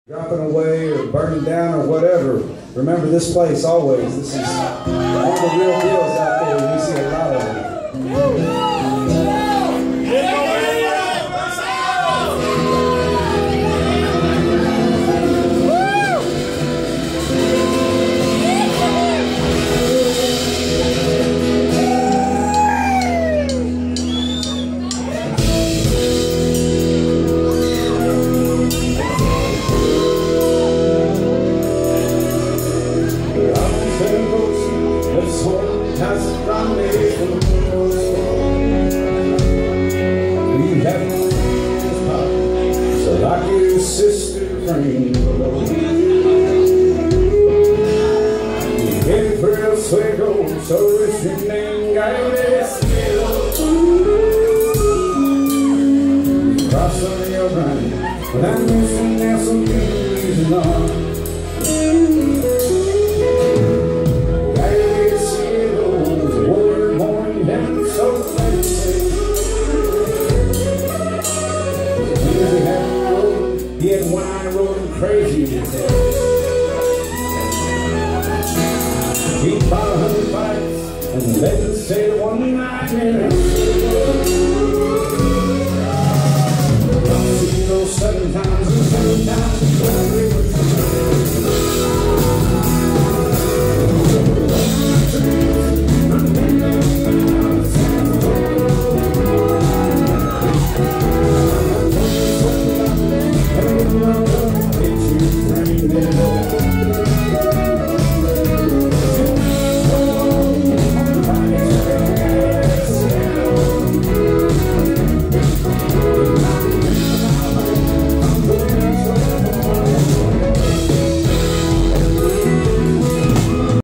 dropping away or burning down or whatever, remember this place always. This is one of the real deals out there. We see a lot of them. Like your sister friend below. Headed for El Suegro, so it's your name, guys. Cross the Rio Grande, but I'm missing now some reason on. Guys, the water morning down so fancy. He had wine rolling crazy in his head. He bought 100 bites and let him stay one night in it. I've seen those 7 times and 7 times.